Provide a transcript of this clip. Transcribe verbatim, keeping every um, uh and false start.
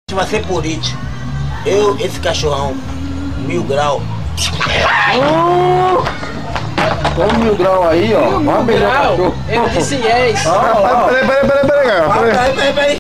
vai ser político. Eu, esse cachorrão, mil grau. Uh! Toma mil grau aí, ó. Mil grau. Ele disse yes. Ah, peraí, peraí, peraí, peraí, peraí.